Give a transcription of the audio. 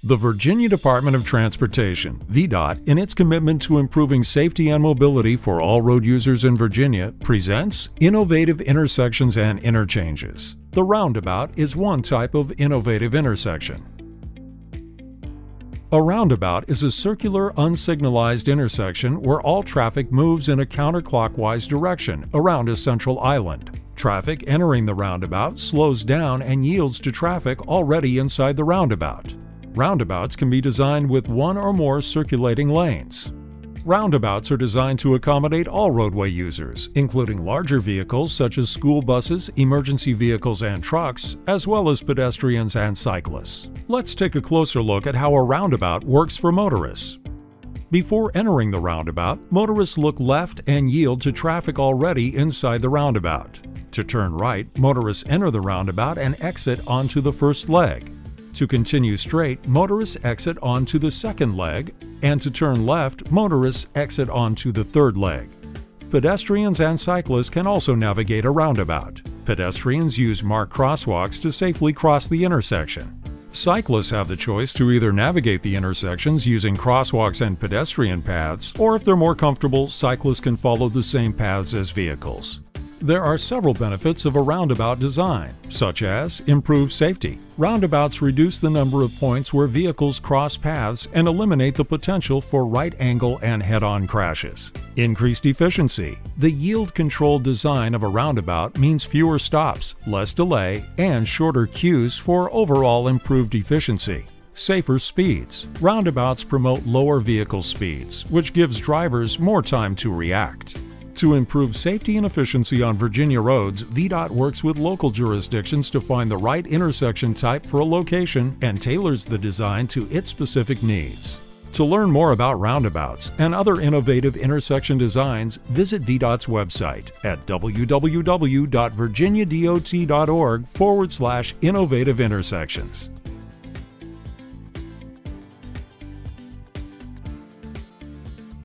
The Virginia Department of Transportation, VDOT, in its commitment to improving safety and mobility for all road users in Virginia, presents innovative intersections and interchanges. The roundabout is one type of innovative intersection. A roundabout is a circular, unsignalized intersection where all traffic moves in a counterclockwise direction around a central island. Traffic entering the roundabout slows down and yields to traffic already inside the roundabout. Roundabouts can be designed with one or more circulating lanes. Roundabouts are designed to accommodate all roadway users, including larger vehicles such as school buses, emergency vehicles, and trucks, as well as pedestrians and cyclists. Let's take a closer look at how a roundabout works for motorists. Before entering the roundabout, motorists look left and yield to traffic already inside the roundabout. To turn right, motorists enter the roundabout and exit onto the first leg. To continue straight, motorists exit onto the second leg, and to turn left, motorists exit onto the third leg. Pedestrians and cyclists can also navigate a roundabout. Pedestrians use marked crosswalks to safely cross the intersection. Cyclists have the choice to either navigate the intersections using crosswalks and pedestrian paths, or if they're more comfortable, cyclists can follow the same paths as vehicles. There are several benefits of a roundabout design, such as improved safety. Roundabouts reduce the number of points where vehicles cross paths and eliminate the potential for right-angle and head-on crashes. Increased efficiency. The yield-controlled design of a roundabout means fewer stops, less delay, and shorter queues for overall improved efficiency. Safer speeds. Roundabouts promote lower vehicle speeds, which gives drivers more time to react. To improve safety and efficiency on Virginia roads, VDOT works with local jurisdictions to find the right intersection type for a location and tailors the design to its specific needs. To learn more about roundabouts and other innovative intersection designs, visit VDOT's website at www.virginiadot.org/innovative intersections.